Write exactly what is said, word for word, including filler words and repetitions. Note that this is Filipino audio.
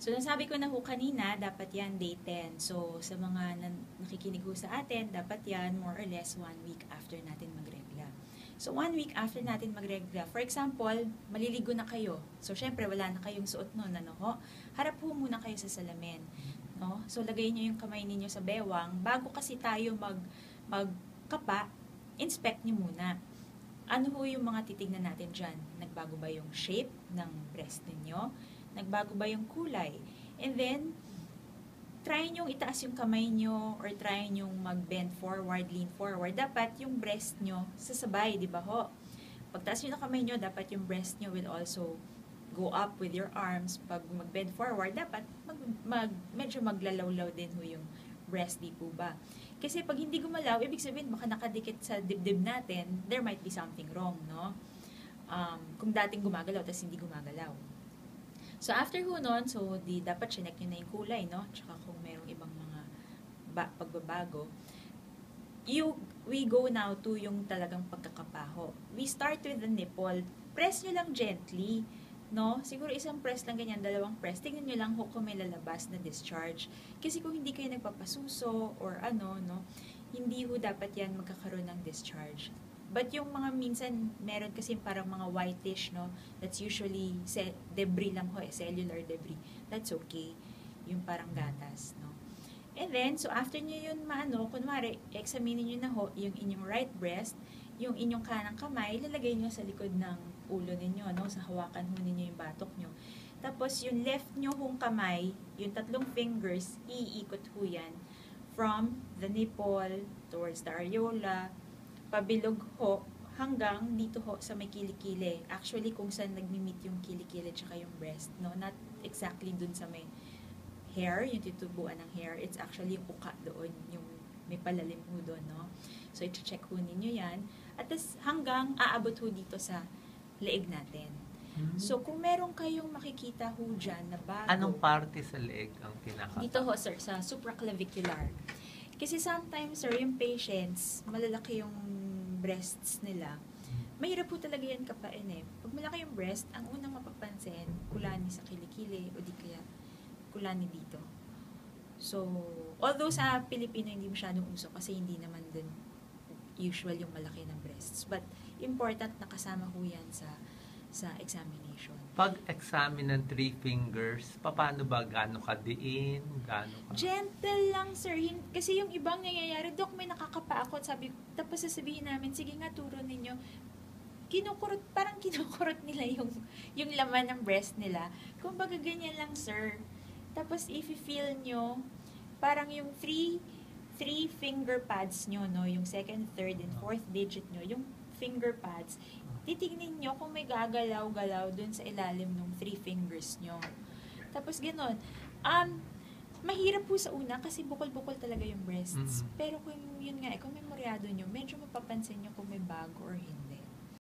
So, nasabi ko na ho kanina, dapat yan day ten. So, sa mga nan- nakikinig ho sa atin, dapat yan more or less one week after natin magregla. So, one week after natin magregla, for example, maliligo na kayo. So, syempre, wala na kayong suot nun, ano ho? Harap ho muna kayo sa salamin. No? So, lagay nyo yung kamay ninyo sa bewang. Bago kasi tayo mag, magkapa, inspect nyo muna. Ano ho yung mga titignan natin dyan? Nagbago ba yung shape ng breast ninyo? Nagbago ba yung kulay? And then, try nyo itaas yung kamay nyo or try nyo mag-bend forward, lean forward. Dapat yung breast nyo sasabay, di ba ho? Pagtaas nyo ng kamay nyo, dapat yung breast nyo will also go up with your arms. Pag mag-bend forward, dapat mag, mag, medyo maglalawlaw din ho yung breast, di po ba? Kasi pag hindi gumalaw, ibig sabihin baka nakadikit sa dibdib natin, there might be something wrong, no? Um, kung dating gumagalaw, tapos hindi gumagalaw. So, after ho nun, so, di, dapat chinek nyo na yung kulay, no? Tsaka kung merong ibang mga ba, pagbabago. You, we go now to yung talagang pagkakapaho. We start with the nipple. Press nyo lang gently, no? Siguro isang press lang ganyan, dalawang press. Tingnan nyo lang ho kung may lalabas na discharge. Kasi kung hindi kayo nagpapasuso or ano, no? Hindi ho dapat yan magkakaroon ng discharge. But yung mga minsan, meron kasi parang mga whitish, no? That's usually ce- debris lang ho, eh, cellular debris. That's okay. Yung parang gatas, no? And then, so after nyo yun maano, kunwari, examine nyo na ho yung inyong right breast, yung inyong kanang kamay, lalagay nyo sa likod ng ulo ninyo, no? Sa hawakan ho ninyo yung batok nyo. Tapos, yung left nyo hong kamay, yung tatlong fingers, iikot ho yan from the nipple towards the areola, pabilog ho, hanggang dito ho sa may kilikili. Actually, kung saan nagmi-meet yung kilikili tsaka yung breast, no? Not exactly dun sa may hair, yung titubuan ng hair. It's actually yung uka doon, yung may palalim ho doon, no? So, i-check ho ninyo yan. At tas, hanggang aabot ho dito sa leeg natin. Hmm. So, kung meron kayong makikita ho dyan na bago. Anong parte sa leeg ang pinaka? Dito ho, sir, sa supraclavicular. Kasi sometimes, sir, yung patients, malalaki yung breasts nila. Mahirap po talaga yan kapain eh. Pag malaki yung breast, ang unang mapapansin, kulani sa kilikili o di kaya kulani dito. So, although sa Pilipino hindi masyadong uso kasi hindi naman din usual yung malaki ng breasts. But important na kasama ho yan sa sa examination. Pag-examine ng three fingers, paano ba? Gaano kadiin? Gaano ka? Gentle lang, sir. Hin- Kasi yung ibang nangyayari, Dok, may nakakapa ako. Sabi, tapos sasabihin namin, sige nga, turo ninyo. Kinukurot, parang kinukurot nila yung, yung laman ng breast nila. Kung baga ganyan lang, sir. Tapos, if you feel nyo, parang yung three, three finger pads nyo, no? Yung second, third, and fourth digit nyo, yung finger pads, titignan nyo kung may gagalaw-galaw dun sa ilalim ng three fingers nyo. Tapos gano'n. Um, mahirap po sa una kasi bukol-bukol talaga yung breasts. Mm-hmm. Pero kung yun nga, kung memoryado nyo, medyo mapapansin nyo kung may bago or hindi.